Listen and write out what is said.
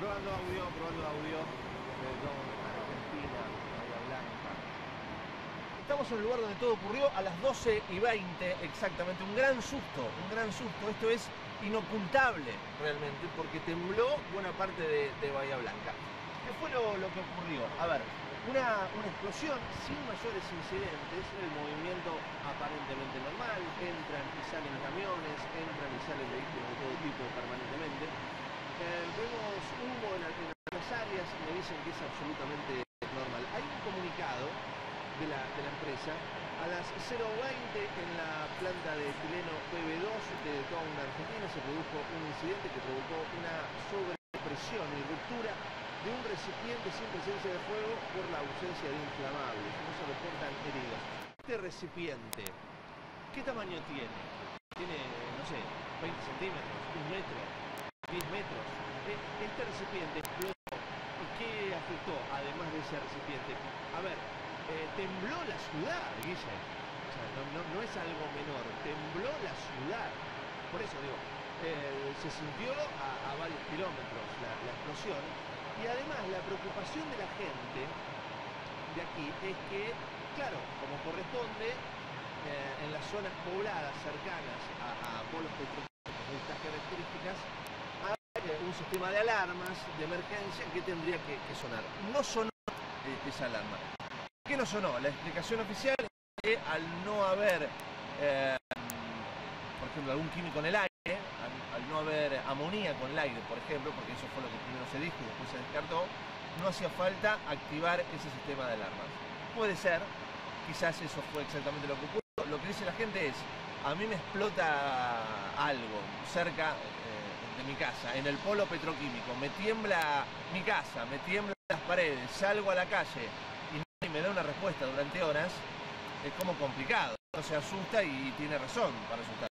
Probando audio con Argentina, Bahía Blanca. Estamos en el lugar donde todo ocurrió a las 12:20 exactamente. Un gran susto. Esto es inocultable realmente porque tembló buena parte de Bahía Blanca. ¿Qué fue lo que ocurrió? A ver, una explosión sin mayores incidentes, el movimiento aparentemente normal, entran y salen camiones, entran y salen vehículos de todo tipo permanentemente. Vemos humo en las áreas y me dicen que es absolutamente normal. Hay un comunicado de la empresa. A las 0:20 en la planta de etileno PB2 de toda una Argentina se produjo un incidente que provocó una sobrepresión y ruptura de un recipiente sin presencia de fuego por la ausencia de inflamables. No se reportan heridos. Este recipiente, ¿qué tamaño tiene? Tiene, no sé, 20 centímetros, 1 metro, 10 metros. Este recipiente explotó. ¿Y qué afectó además de ese recipiente? A ver, tembló la ciudad, Guille. O sea, no es algo menor. Tembló la ciudad. Por eso digo, se sintió a varios kilómetros la explosión. Y además la preocupación de la gente de aquí es que, claro, como corresponde, en las zonas pobladas cercanas a polos petroquímicos de estas características, un sistema de alarmas de emergencia que tendría que sonar. No sonó esa alarma. ¿Por qué no sonó? La explicación oficial es que al no haber, por ejemplo, algún químico en el aire, al no haber amoníaco en el aire, por ejemplo, porque eso fue lo que primero se dijo y después se descartó, no hacía falta activar ese sistema de alarmas. Puede ser, quizás eso fue exactamente lo que ocurrió. Lo que dice la gente es, a mí me explota algo cerca de mi casa, en el polo petroquímico, me tiembla mi casa, me tiemblan las paredes, salgo a la calle y nadie me da una respuesta durante horas, es como complicado. Uno se asusta y tiene razón para asustar.